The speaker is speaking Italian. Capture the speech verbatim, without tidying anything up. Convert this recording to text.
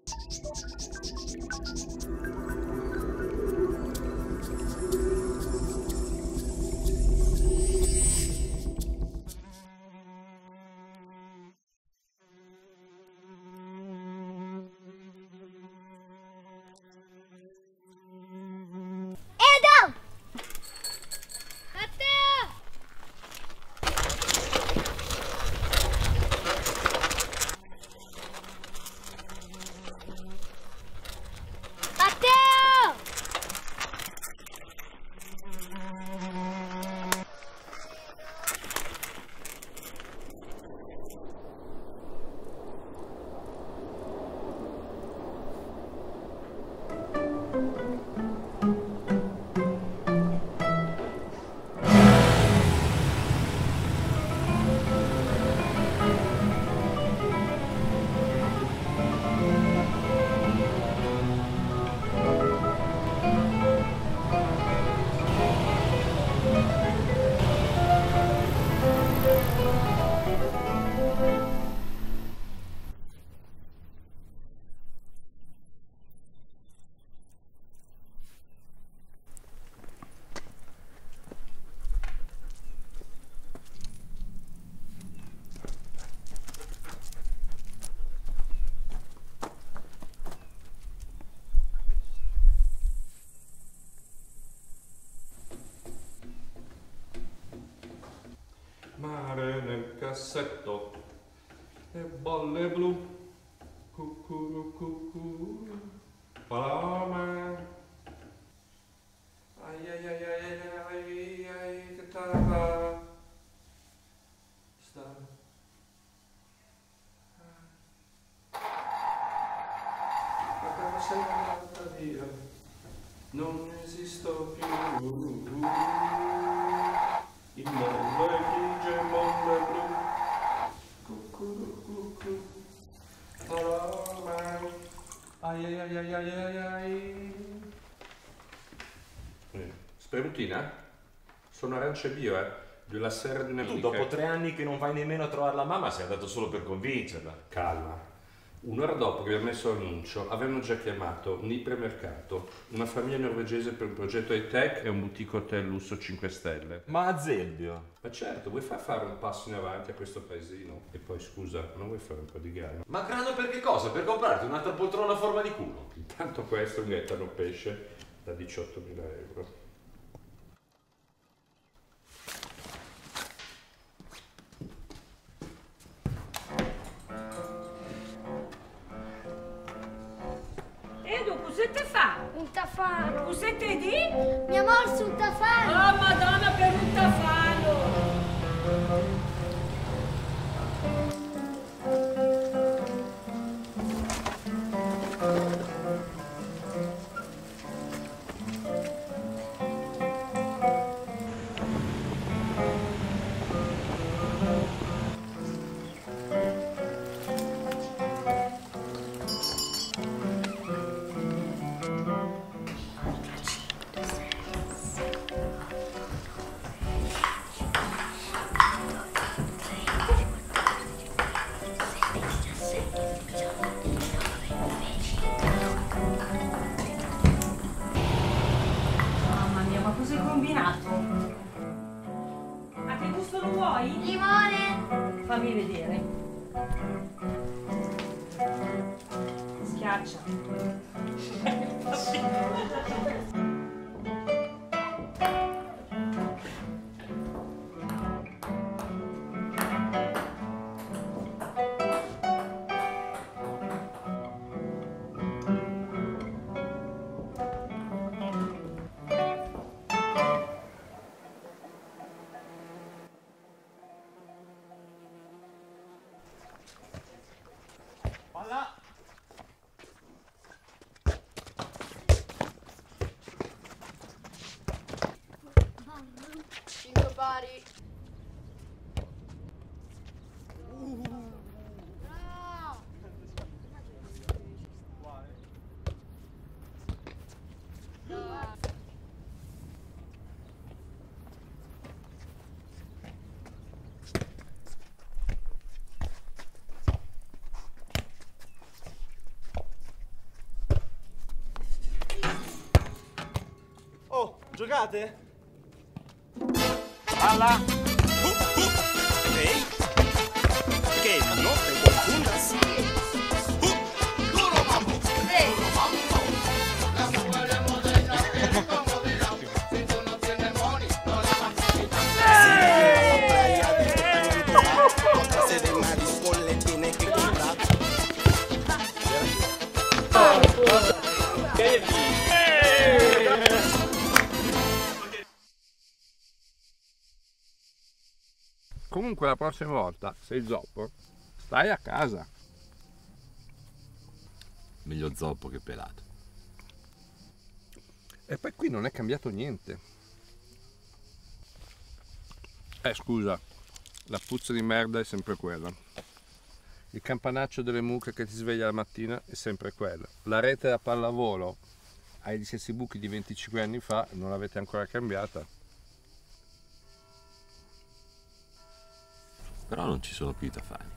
Mare nel cassetto e bolle blu, cucurucucu, palame. Ai ai ai ai ai ai che tarda sta. Ma come sei andata via? Non esisto più. Il mondo è grigio, il mondo è blu. Cucurucucu, palame. Ai ai ai ai ai ai ai. Sperutina? Sono arance bio, eh? Della serra di un'amica. Tu dopo tre anni che non vai nemmeno a trovare la mamma sei andato solo per convincerla. Calma. Un'ora dopo che abbiamo messo l'annuncio avevano già chiamato un ipermercato, una famiglia norvegese per un progetto high-tech e un boutique hotel lusso cinque stelle. Ma a Zebio? Ma certo, vuoi far fare un passo in avanti a questo paesino? E poi scusa, non vuoi fare un po' di grano? Ma grano per che cosa? Per comprarti un'altra poltrona a forma di culo? Intanto questo è un gaetano pesce da diciottomila euro. Cosa te fa? Un tafano. Cosa te di? Mi ha morso un tafano. Oh, madonna, per un tafano. A che gusto lo vuoi? Limone. Fammi vedere. Schiaccia. Giocate? Palla! Ehi! Che no te confundas! ¡Duro vamos! ¡Duro vamos! La mujer moderna quiere comodidad. Si tú no tienes money, no la vas a quitar. Se de mariscón le tiene que comprar. Comunque la prossima volta, sei zoppo, stai a casa. Meglio zoppo che pelato. E poi qui non è cambiato niente. Eh scusa, la puzza di merda è sempre quella. Il campanaccio delle mucche che ti sveglia la mattina è sempre quello. La rete da pallavolo ai stessi buchi di venticinque anni fa non l'avete ancora cambiata. Però non ci sono più i tafani.